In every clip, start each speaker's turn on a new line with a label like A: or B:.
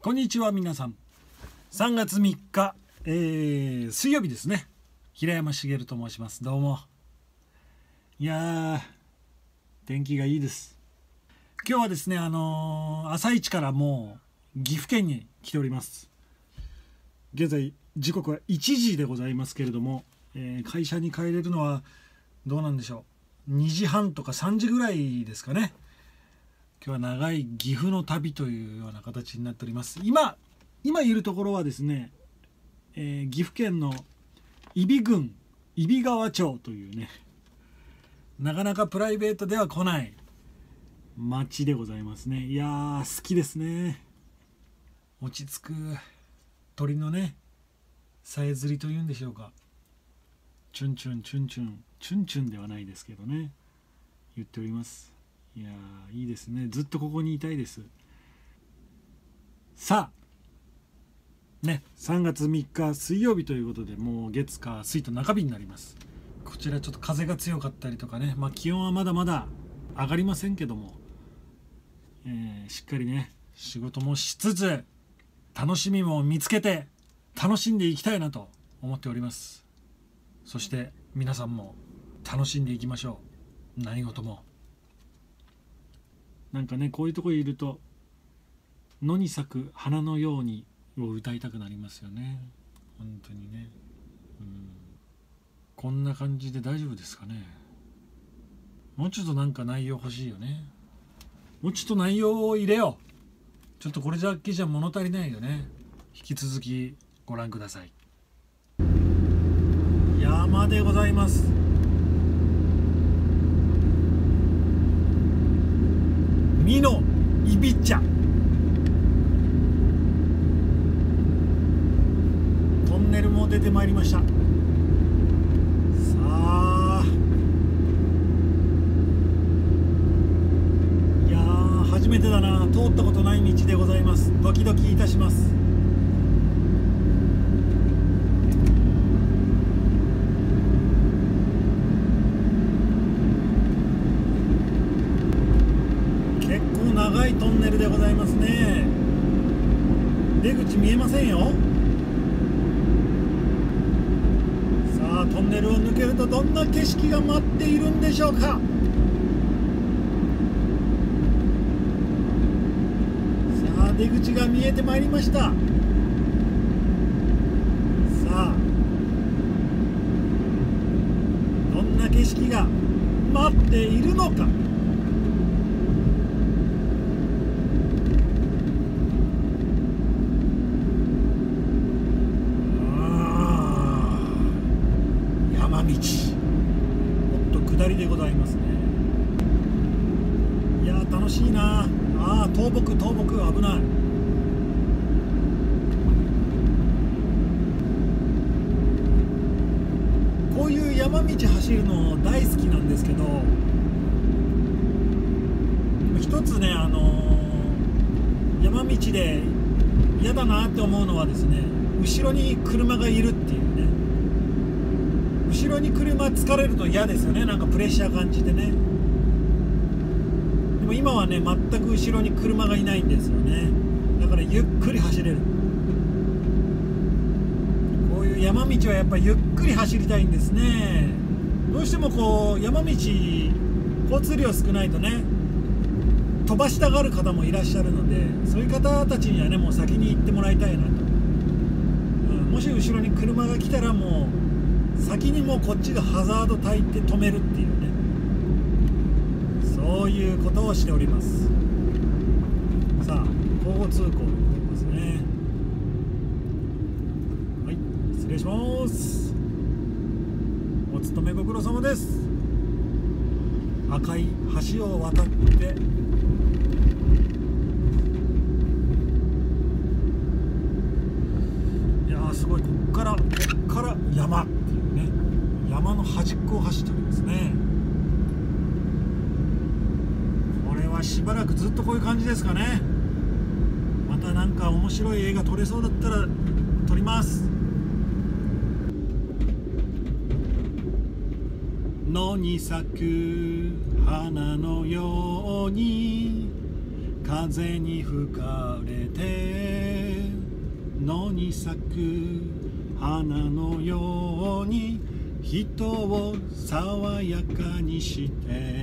A: こんにちは皆さん。3月3日、水曜日ですね。平山茂と申します。どうも。いやー、天気がいいです。今日はですね、朝一からもう岐阜県に来ております。現在時刻は1時でございますけれども、会社に帰れるのはどうなんでしょう。2時半とか3時ぐらいですかね。今日は長い岐阜の旅というような形になっております。今いるところはですね、岐阜県の揖斐郡揖斐川町というね、なかなかプライベートでは来ない町でございますね。いやー、好きですね。落ち着く鳥のね、さえずりというんでしょうか。チュンチュンチュンチュンチュンチュンではないですけどね、言っております。いやー、いいですね。ずっとここにいたいです。さあね、3月3日水曜日ということで、もう月火水と中日になります。こちらちょっと風が強かったりとかね、気温はまだまだ上がりませんけども、しっかりね仕事もしつつ楽しみも見つけて楽しんでいきたいなと思っております。そして皆さんも楽しんでいきましょう。何事もなんかね、こういうとこにいると野に咲く花のようにを歌いたくなりますよね。本当にね。こんな感じで大丈夫ですかね。もうちょっとなんか内容欲しいよね。もうちょっと内容を入れよう。ちょっとこれだけじゃ物足りないよね。引き続きご覧ください。山でございます。美濃いび茶。トンネルも出てまいりました。さあ、いやー、初めてだな。通ったことない道でございます。ドキドキいたします。結構長いトンネルでございますね。出口見えませんよ。さあ、トンネルを抜けるとどんな景色が待っているんでしょうか。さあ、出口が見えてまいりました。さあ、どんな景色が待っているのか。山道、もっと下りでございますね。いやー、楽しいな。あー、倒木危ない。こういう山道走るの大好きなんですけど、一つね、山道で嫌だなって思うのはですね、後ろに車がいるっていうね。後ろに車疲れると嫌ですよね。なんかプレッシャー感じてね。でも今はね、全く後ろに車がいないんですよね。だからゆっくり走れる。こういう山道はやっぱりゆっくり走りたいんですね。どうしてもこう山道交通量少ないとね、飛ばしたがる方もいらっしゃるので、そういう方たちにはね、もう先に行ってもらいたいなと。もし後ろに車が来たら、もう先にもうこっちがハザード焚いて止めるっていうね、そういうことをしております。さあ、交互通行でございますね。はい、失礼します。お勤めご苦労様です。赤い橋を渡って、いやー、すごい。こっから山っていうね、山の端っこを走っておりますね。これはしばらくずっとこういう感じですかね。またなんか面白い映画撮れそうだったら撮ります。野に咲く花のように風に吹かれて野に咲く花のように人を爽やかにして、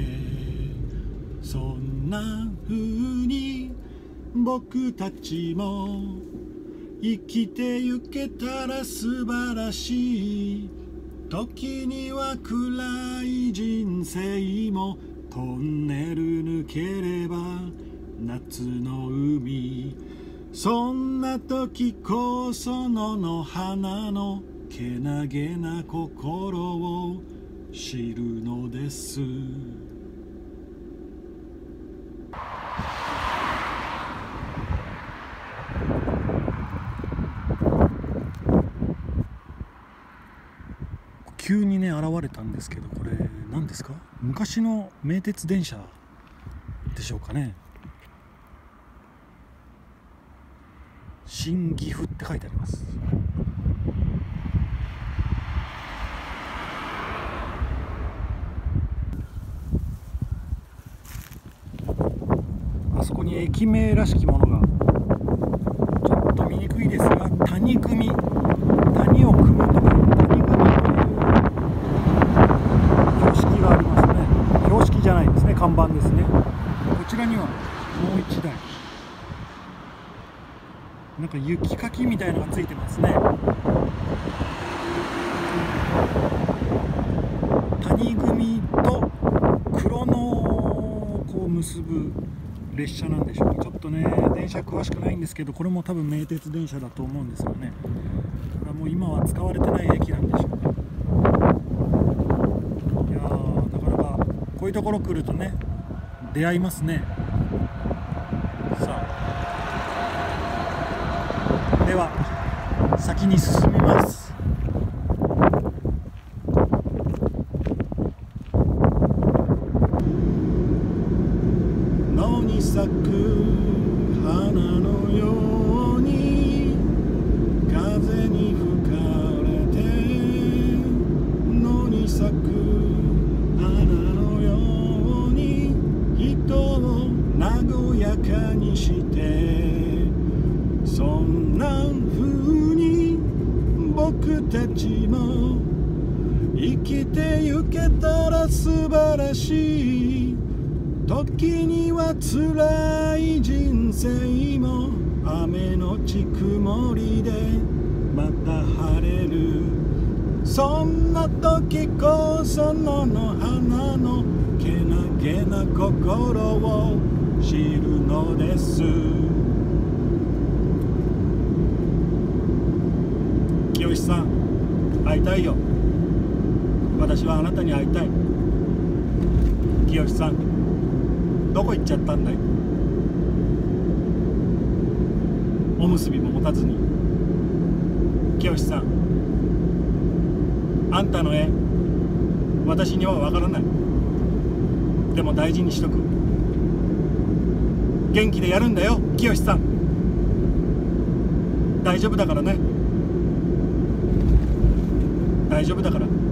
A: そんな風に僕たちも生きてゆけたら素晴らしい。時には暗い人生もトンネル抜ければ夏の海、そんな時こそ野の花のけなげな心を知るのです。急にね現れたんですけど、これ何ですか？昔の名鉄電車でしょうかね。新岐阜って書いてあります。あそこに駅名らしきものがちょっと見にくいですが、谷組、谷を組むとか谷組という標識がありますね。標識じゃないですね、看板ですね。こちらにはもう一台なんか雪かきみたいなのがついてますね。谷組と黒野をこう結ぶ列車なんでしょう。ちょっとね電車詳しくないんですけど、これも多分名鉄電車だと思うんですよね。これはもう今は使われてない駅なんでしょうね。いやー、なかなかこういうところ来るとね出会いますね。さあでは先に進みます。野に咲く花のように風に吹かれて、野に咲く花のように人を和やかにして、そんな風に僕たちも生きてゆけたら素晴らしい。時には辛い人生も雨のち曇りでまた晴れる。そんな時こそ野の花のけなげな心を知るのです。清さん、会いたいよ。私はあなたに会いたい。清さん、どこ行っちゃったんだい？おむすびも持たずに。清さん、あんたの絵私にはわからない。でも大事にしとく。元気でやるんだよ清さん。大丈夫だからね。大丈夫だから。